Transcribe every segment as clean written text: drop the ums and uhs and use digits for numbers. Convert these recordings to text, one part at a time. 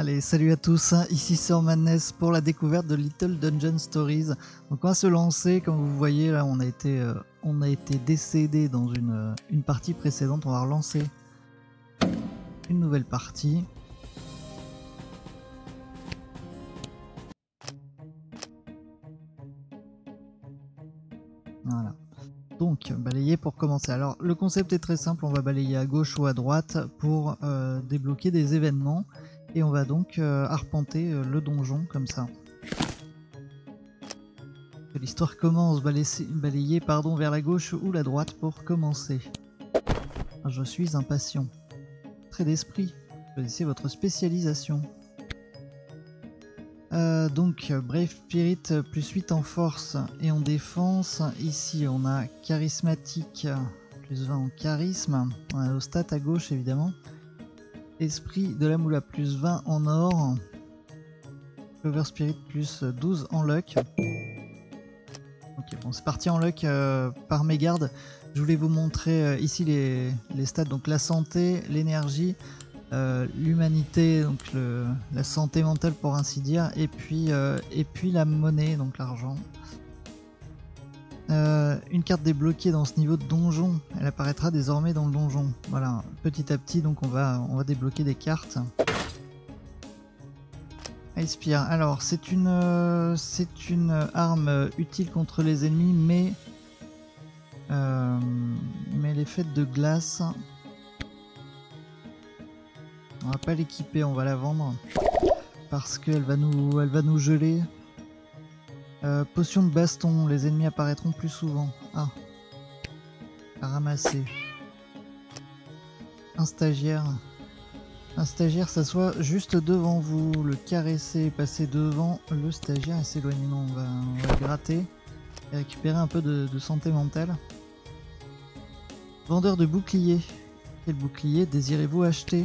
Allez, salut à tous, ici Sir Madness pour la découverte de Little Dungeon Stories. Donc on va se lancer, comme vous voyez là, on a été décédé dans une partie précédente, on va relancer une nouvelle partie. Voilà. Donc, balayer pour commencer. Alors, le concept est très simple, on va balayer à gauche ou à droite pour débloquer des événements. Et on va donc arpenter le donjon comme ça. L'histoire commence, balayer vers la gauche ou la droite pour commencer. Je suis impatient. Trait d'esprit, choisissez votre spécialisation. Donc Brave Spirit plus 8 en force et en défense. Ici on a charismatique plus 20 en charisme. On a nos stats à gauche évidemment. Esprit de la moula plus 20 en or. Clover Spirit plus 12 en luck. Ok, bon c'est parti en luck par mégarde. Je voulais vous montrer ici les stats, donc la santé, l'énergie, l'humanité, donc la santé mentale pour ainsi dire, et puis la monnaie, donc l'argent. Une carte débloquée dans ce niveau de donjon, elle apparaîtra désormais dans le donjon. Voilà, petit à petit, donc on va débloquer des cartes. Icepire, alors c'est une arme utile contre les ennemis, mais elle est faite de glace. On va pas l'équiper, on va la vendre parce qu'elle va nous geler. Potion de baston, les ennemis apparaîtront plus souvent. Ah, à ramasser. Un stagiaire s'assoit juste devant vous, le caresser, passer devant le stagiaire et s'éloigner. Non, on va gratter et récupérer un peu de santé mentale. Vendeur de boucliers. Quel bouclier désirez-vous acheter?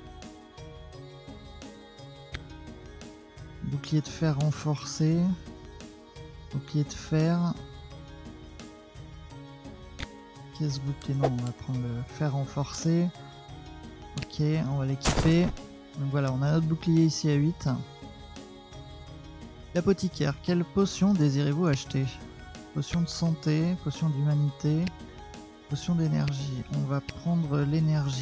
Bouclier de fer renforcé. Bouclier de fer. Qu'est-ce bouclier? Non, on va prendre le fer renforcé. Ok, on va l'équiper. Donc voilà, on a notre bouclier ici à 8. L'apothicaire, quelle potion désirez-vous acheter? Potion de santé, potion d'humanité, potion d'énergie. On va prendre l'énergie.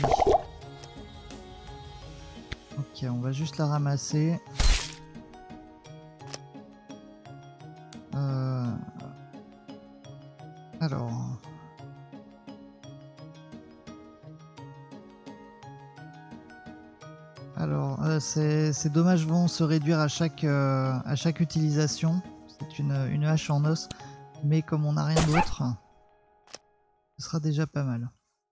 Ok, on va juste la ramasser. Alors, ces dommages vont se réduire à chaque utilisation. C'est une hache en os, mais comme on n'a rien d'autre, ce sera déjà pas mal.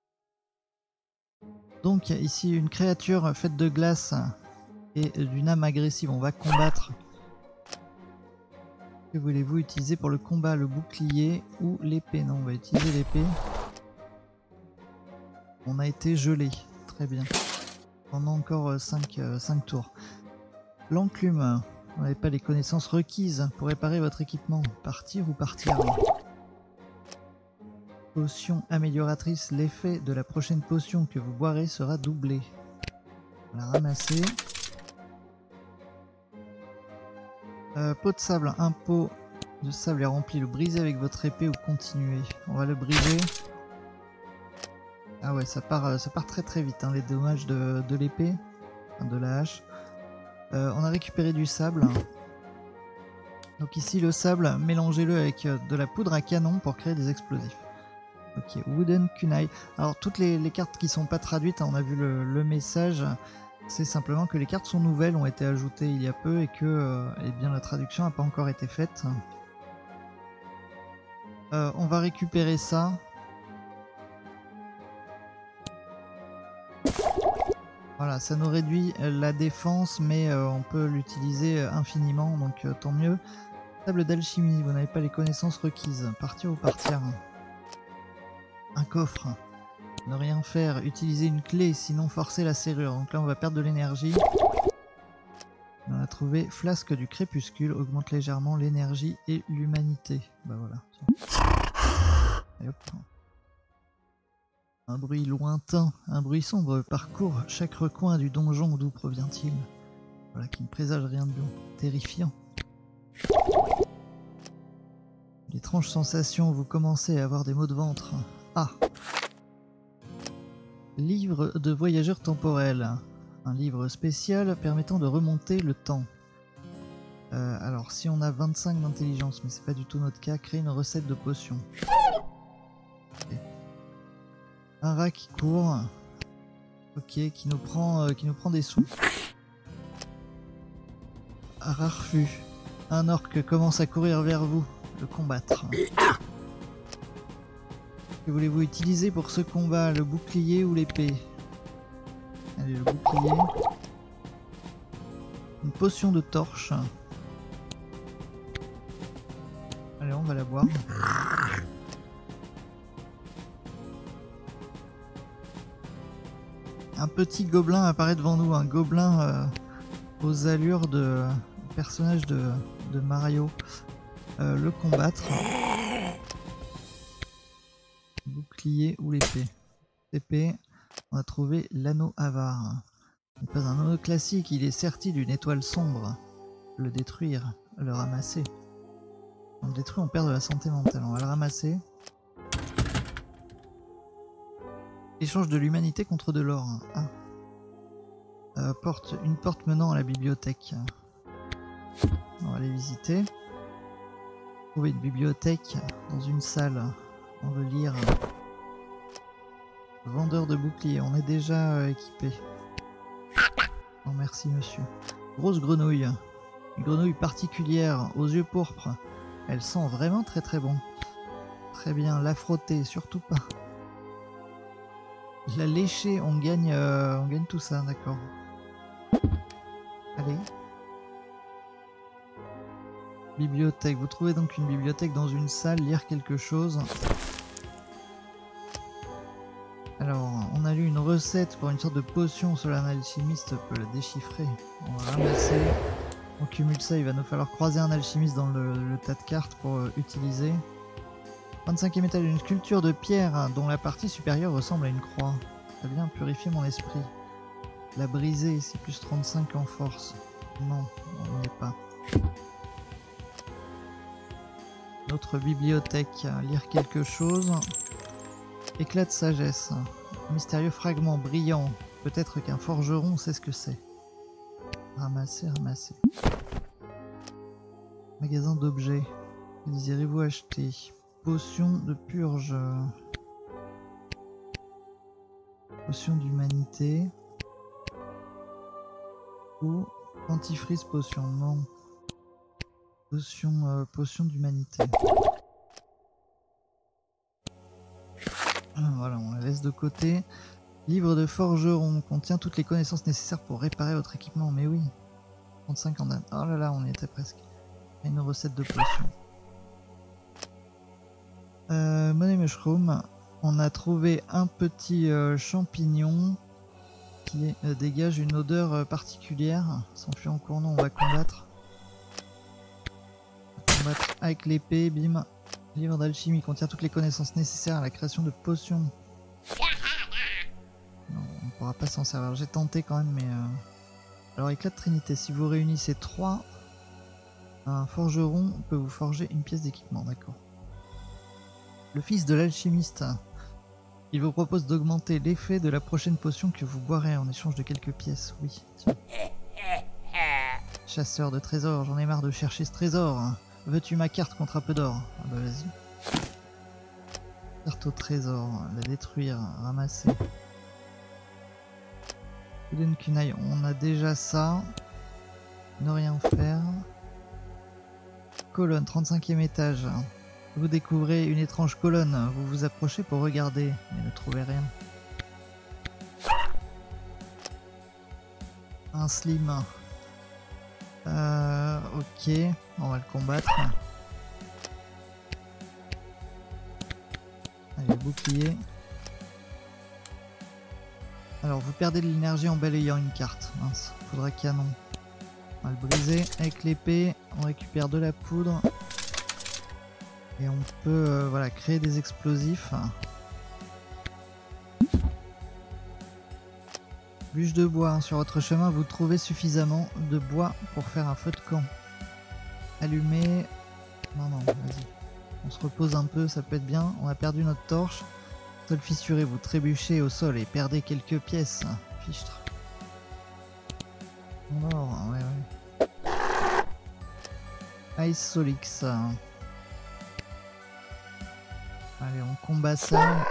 Donc ici une créature faite de glace et d'une âme agressive, on va combattre. Que voulez-vous utiliser pour le combat? Le bouclier ou l'épée? Non, on va utiliser l'épée. On a été gelé, très bien. On a encore 5 tours. L'enclume, vous n'avez pas les connaissances requises pour réparer votre équipement. Partir ou partir? Potion amélioratrice, l'effet de la prochaine potion que vous boirez sera doublé. On va la ramasser. Pot de sable, un pot de sable est rempli. Le briser avec votre épée ou continuer? On va le briser. Ah ouais, ça part très très vite, hein, les dommages de l'épée, enfin de la hache. On a récupéré du sable. Donc ici le sable, mélangez-le avec de la poudre à canon pour créer des explosifs. Ok, Wooden Kunai. Alors toutes les cartes qui sont pas traduites, hein, on a vu le message, c'est simplement que les cartes sont nouvelles, ont été ajoutées il y a peu et que eh bien, la traduction n'a pas encore été faite. On va récupérer ça. Voilà, ça nous réduit la défense, mais on peut l'utiliser infiniment, donc tant mieux. Table d'alchimie, vous n'avez pas les connaissances requises. Partir ou partir? Un coffre. Ne rien faire, utiliser une clé, sinon forcer la serrure. Donc là on va perdre de l'énergie. On a trouvé flasque du crépuscule, augmente légèrement l'énergie et l'humanité. Bah voilà. Et hop. Un bruit lointain, un bruit sombre parcourt chaque recoin du donjon. D'où provient-il? Voilà, qui ne présage rien de bon. Terrifiant. L'étrange sensation, vous commencez à avoir des maux de ventre. Ah! Livre de voyageur temporel. Un livre spécial permettant de remonter le temps. Alors, si on a 25 d'intelligence, mais c'est pas du tout notre cas, créer une recette de potion. Okay. Un rat qui court. Ok, qui nous prend des sous. Un rarfu. Un orc commence à courir vers vous. Le combattre. Que voulez-vous utiliser pour ce combat? Le bouclier ou l'épée? Allez, le bouclier. Une potion de torche. Allez, on va la boire. Un petit gobelin apparaît devant nous. Un gobelin aux allures de personnage de Mario. Le combattre. Bouclier ou l'épée? Épée. On a trouvé l'anneau avare. Ce n'est pas un anneau classique, il est serti d'une étoile sombre. Le détruire, le ramasser. On le détruit, on perd de la santé mentale. On va le ramasser. Échange de l'humanité contre de l'or. Ah. Une porte menant à la bibliothèque. On va aller visiter. Trouver une bibliothèque dans une salle. On veut lire. Vendeur de boucliers, on est déjà équipé. Non merci monsieur. Grosse grenouille. Une grenouille particulière aux yeux pourpres. Elle sent vraiment très très bon. Très bien, la frotter, surtout pas. La lécher, on gagne tout ça, d'accord. Allez. Bibliothèque, vous trouvez donc une bibliothèque dans une salle, lire quelque chose. Alors, on a lu une recette pour une sorte de potion, seul un alchimiste peut la déchiffrer. On va ramasser, on cumule ça, il va nous falloir croiser un alchimiste dans le tas de cartes pour utiliser. 25e étage, une sculpture de pierre dont la partie supérieure ressemble à une croix. Ça vient purifier mon esprit. La briser, c'est plus 35 en force. Non, on n'y est pas. Notre bibliothèque, lire quelque chose. Éclat de sagesse. Mystérieux fragment brillant. Peut-être qu'un forgeron sait ce que c'est. Ramasser, ramasser. Magasin d'objets. Que désirez-vous acheter? Potion de purge. Potion d'humanité. Ou antifreeze potion. Non. Potion d'humanité. Voilà, on la laisse de côté. Livre de forgeron contient toutes les connaissances nécessaires pour réparer votre équipement. Mais oui. 35 en date. Oh là là, on y était presque. Une recette de potion. Money mushroom. On a trouvé un petit champignon qui dégage une odeur particulière. S'enfuit en courant, on va combattre. Combattre avec l'épée, bim. Livre d'alchimie contient toutes les connaissances nécessaires à la création de potions. Non, on ne pourra pas s'en servir. J'ai tenté quand même, mais... Alors, éclat de trinité, si vous réunissez 3, un forgeron peut vous forger une pièce d'équipement, d'accord. Le fils de l'alchimiste, il vous propose d'augmenter l'effet de la prochaine potion que vous boirez en échange de quelques pièces, oui. Chasseur de trésors, j'en ai marre de chercher ce trésor. Veux-tu ma carte contre un peu d'or? Ah bah vas-y. Carte au trésor, la détruire, ramasser. Hidden Kunai, on a déjà ça. Ne rien faire. Colonne, 35e étage. Vous découvrez une étrange colonne. Vous vous approchez pour regarder, mais ne trouvez rien. Un slim. Ok, on va le combattre. Allez, bouclier. Alors, vous perdez de l'énergie en balayant une carte. Mince, faudra canon. On va le briser avec l'épée. On récupère de la poudre. Et on peut voilà, créer des explosifs. Bûche de bois, hein. Sur votre chemin, vous trouvez suffisamment de bois pour faire un feu de camp. Allumer. Non, non, vas-y. On se repose un peu, ça peut être bien. On a perdu notre torche. Sol fissuré, vous trébuchez au sol et perdez quelques pièces. Fichtre. Or, ouais, ouais. Ice Solix. Allez, on combat ça.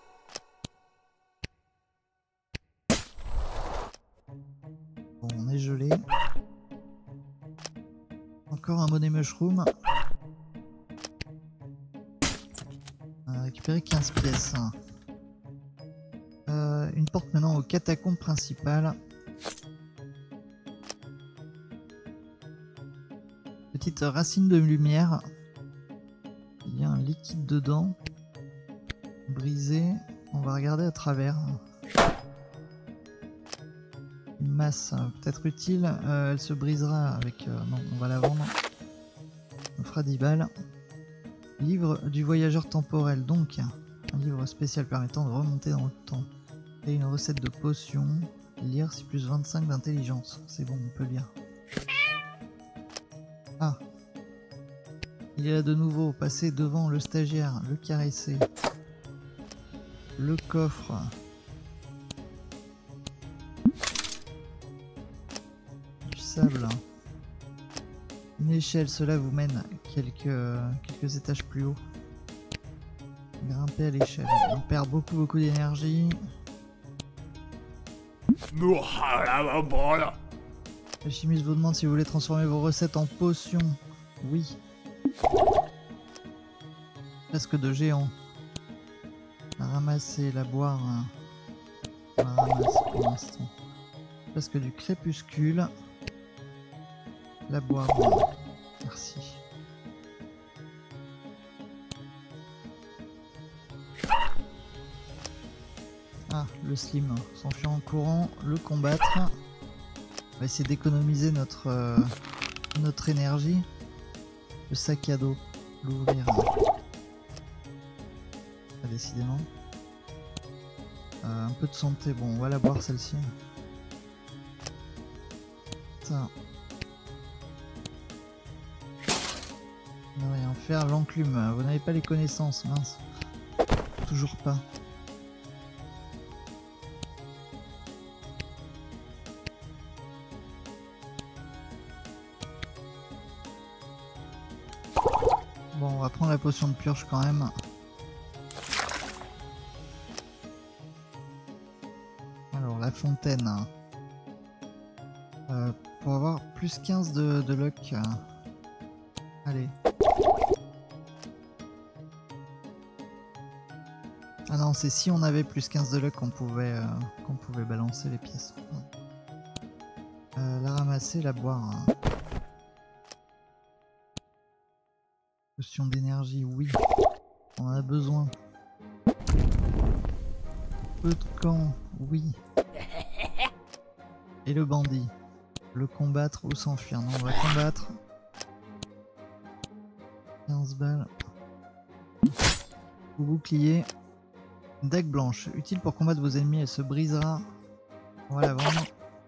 Bon, on est gelé. Encore un money mushroom. On a récupéré 15 pièces. Une porte maintenant aux catacombes principales. Petite racine de lumière. Il y a un liquide dedans. Brisé. On va regarder à travers. Une masse peut-être utile. Elle se brisera avec... non, on va la vendre. On fera 10 balles. Livre du voyageur temporel. Donc, un livre spécial permettant de remonter dans le temps. Et une recette de potion. Lire, c'est plus 25 d'intelligence. C'est bon, on peut lire. Ah. Il est là de nouveau. Passer devant le stagiaire. Le caresser. Le coffre. Du sable. Une échelle. Cela vous mène quelques étages plus haut. Grimper à l'échelle. On perd beaucoup d'énergie. Le chimiste vous demande si vous voulez transformer vos recettes en potions. Oui. Presque de géant. La ramasser, la boire. On la ramasse pour l'instant. Presque du crépuscule. La boire. Merci. Ah, le slim. S'enfuir en courant, le combattre. On va essayer d'économiser notre énergie. Le sac à dos. L'ouvrir. Ah, décidément. Un peu de santé. Bon, on va la boire celle-ci. Ça. Ne rien faire. L'enclume. Vous n'avez pas les connaissances. Mince. Toujours pas. Bon, on va prendre la potion de purge quand même. Alors, la fontaine. Pour avoir plus 15 de luck. Allez. Ah non, c'est si on avait plus 15 de luck qu'on pouvait balancer les pièces. La ramasser, la boire. Potion d'énergie, oui. On en a besoin. Peu de camp, oui. Et le bandit. Le combattre ou s'enfuir. Non, on va combattre. 15 balles. Bouclier. Dague blanche. Utile pour combattre vos ennemis. Elle se brisera. On va la vendre.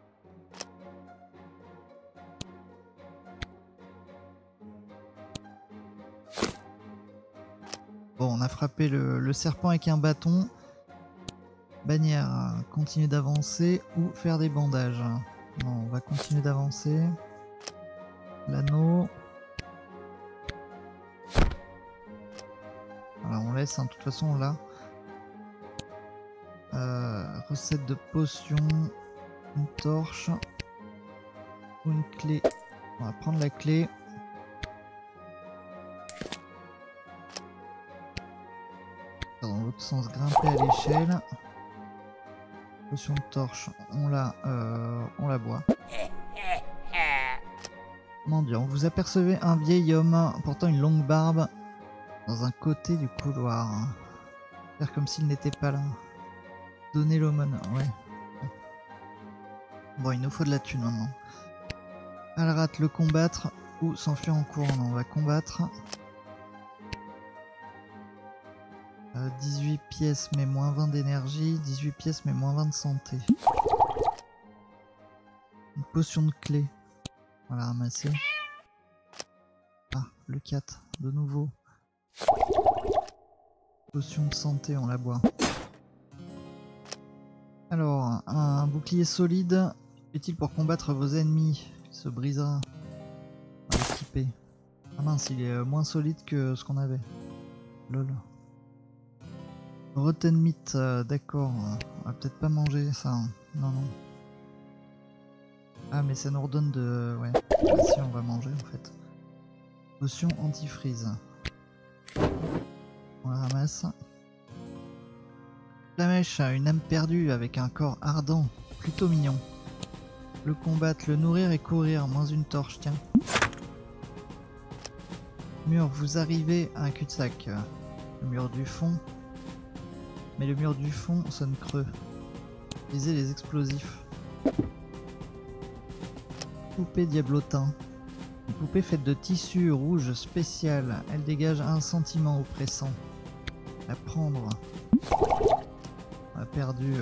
Bon, on a frappé le serpent avec un bâton. Bannière, continuer d'avancer ou faire des bandages. Bon, on va continuer d'avancer. L'anneau. Voilà, on laisse, hein, de toute façon on l'a. Recette de potion. Une torche. Ou une clé. On va prendre la clé. Dans l'autre sens, grimper à l'échelle. Potion de torche, on la boit. Mendiant, vous apercevez un vieil homme portant une longue barbe dans un côté du couloir. Faire comme s'il n'était pas là. Donner l'aumône, ouais. Bon, il nous faut de la thune maintenant. Alrat, le combattre ou s'enfuir en courant. Non, on va combattre. 18 pièces mais moins 20 d'énergie, 18 pièces mais moins 20 de santé. potion de clé. On va la ramasser. Ah, le 4, de nouveau. Potion de santé, on la boit. Alors, un bouclier solide, utile pour combattre vos ennemis. Il se brisera. On va l'équiper. Ah mince, il est moins solide que ce qu'on avait. Lol. Rotten meat, d'accord. On va peut-être pas manger ça. Hein. Non, non. Ah, mais ça nous redonne de... Ouais, ah, si, on va manger en fait. Potion anti-freeze. On la ramasse. Flamèche, une âme perdue avec un corps ardent. Plutôt mignon. Le combattre, le nourrir et courir. Moins une torche, tiens. Mur, vous arrivez à un cul-de-sac. Le mur du fond. Mais le mur du fond sonne creux. Utilisez les explosifs. Poupée diablotin. Une poupée faite de tissu rouge spécial. Elle dégage un sentiment oppressant. À prendre. On a perdu...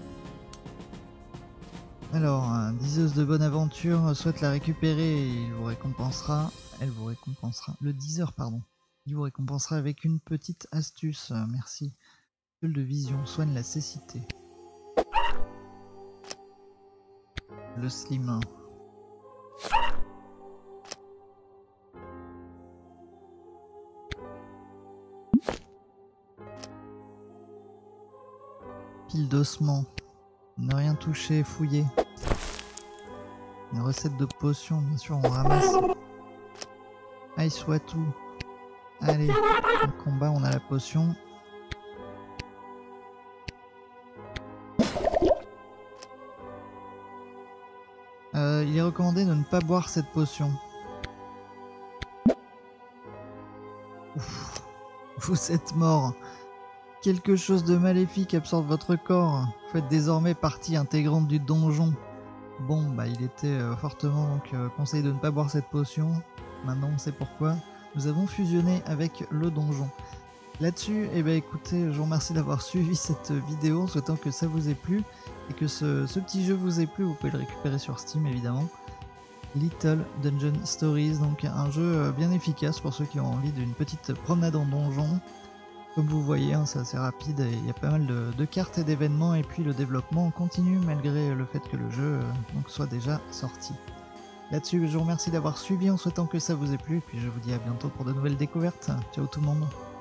Alors, diseuse de bonne aventure souhaite la récupérer et il vous récompensera. Elle vous récompensera. Le diseur, pardon. Il vous récompensera avec une petite astuce. Merci. Gueule de vision soigne la cécité. Le slim. Pile d'ossements. Ne rien toucher, fouiller. Une recette de potion, bien sûr, on ramasse. Ice Watu. Allez, le combat, on a la potion. Il est recommandé de ne pas boire cette potion. Ouf, vous êtes mort. Quelque chose de maléfique absorbe votre corps. Vous faites désormais partie intégrante du donjon. Bon, bah il était fortement donc conseillé de ne pas boire cette potion. Maintenant on sait pourquoi. Nous avons fusionné avec le donjon. Là-dessus, eh ben, écoutez, je vous remercie d'avoir suivi cette vidéo en souhaitant que ça vous ait plu et que ce petit jeu vous ait plu. Vous pouvez le récupérer sur Steam évidemment. Little Dungeon Stories, donc un jeu bien efficace pour ceux qui ont envie d'une petite promenade en donjon. Comme vous voyez, hein, c'est assez rapide et il y a pas mal de cartes et d'événements, et puis le développement continue malgré le fait que le jeu donc soit déjà sorti. Là-dessus, je vous remercie d'avoir suivi en souhaitant que ça vous ait plu, et puis je vous dis à bientôt pour de nouvelles découvertes. Ciao tout le monde.